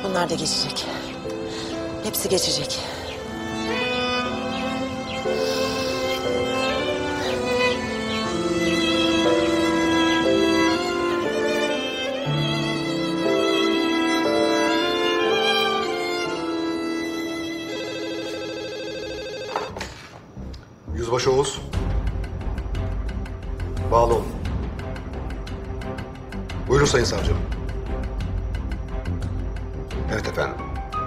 Bunlar da geçecek. Hepsi geçecek. Yüzbaşı Oğuz. Bağlı olun. Buyurun Sayın Savcım. Evet efendim.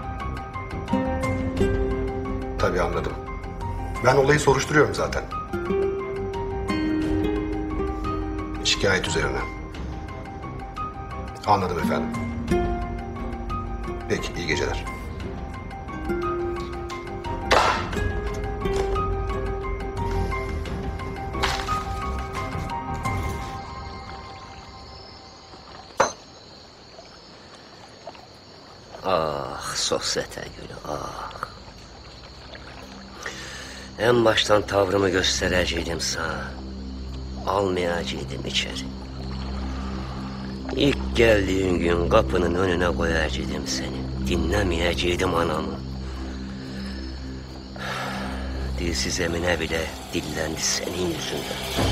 Tabii anladım. Ben olayı soruşturuyorum zaten. Şikayet üzerine. Anladım efendim. Peki, iyi geceler. Ah sosyete gülü ah. En baştan tavrımı göstereceydim sana. Almayacaktım içeri. İlk geldiğin gün kapının önüne koyacaktım seni. Dinlemeyecektim anamı. Dilsiz Emine bile dillendi senin yüzünden.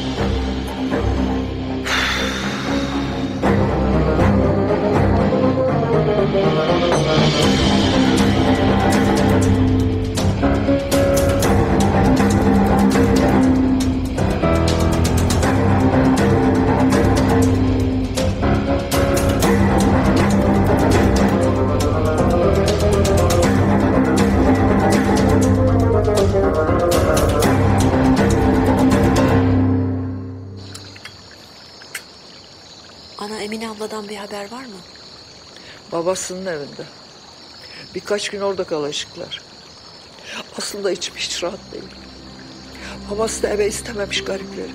Ana, Emine abladan bir haber var mı? Babasının evinde. Birkaç gün orada kalacaklar. Aslında içim hiç rahat değil. Babası da eve istememiş garipleri.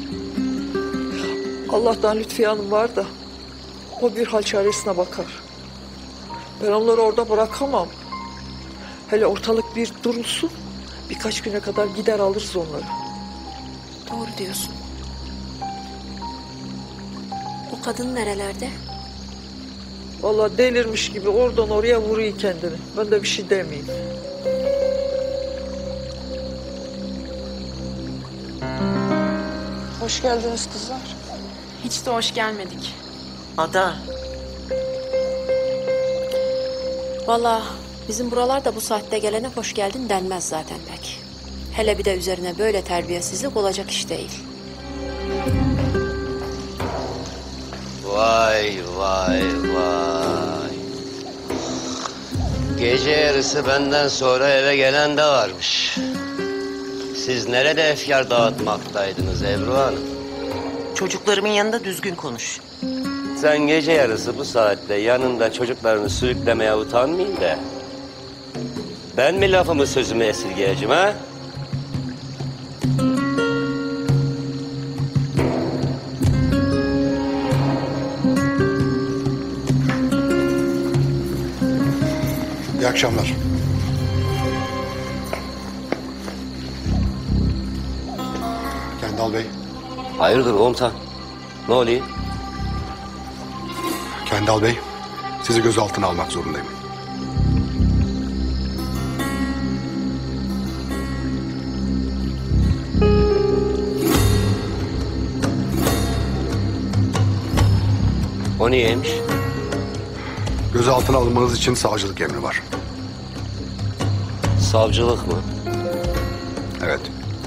Allah'tan Lütfiye Hanım var da o bir hal çaresine bakar. Ben onları orada bırakamam. Hele ortalık bir durulsun, birkaç güne kadar gider alırız onları. Doğru diyorsun. O kadın nerelerde? Vallahi delirmiş gibi oradan oraya vuruyor kendini. Ben de bir şey demeyeyim. Hoş geldiniz kızlar. Hiç de hoş gelmedik. Ada. Vallahi bizim buralarda bu saatte gelene hoş geldin denmez zaten pek. Hele bir de üzerine böyle terbiyesizlik olacak iş değil. Vay vay vay. Gece yarısı benden sonra eve gelen de varmış. Siz nerede efkar dağıtmaktaydınız Ebru Hanım? Çocuklarımın yanında düzgün konuş. Sen gece yarısı bu saatte yanında çocuklarını sürüklemeye utanmayın da. Ben mi lafımı sözümü esirgeyeceğim ha? İyi akşamlar. Kendal Bey. Hayırdır komutan? Ne oluyor? Kendal Bey, sizi gözaltına almak zorundayım. O niyeymiş? Gözaltına alınmanız için savcılık emri var. Savcılık mı? Evet.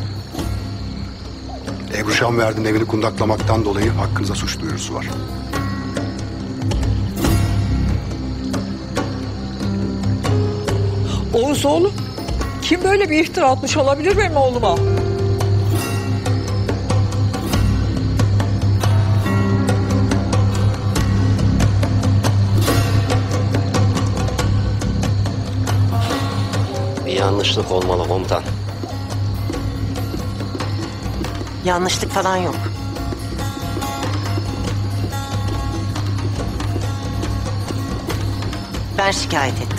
Ebru Şanverdi'nin evini kundaklamaktan dolayı hakkınıza suç duyurusu var. Oğuz oğlum, kim böyle bir iftira atmış olabilir benim oğluma? Bir yanlışlık olmalı komutan. Yanlışlık falan yok. Ben şikayet ettim.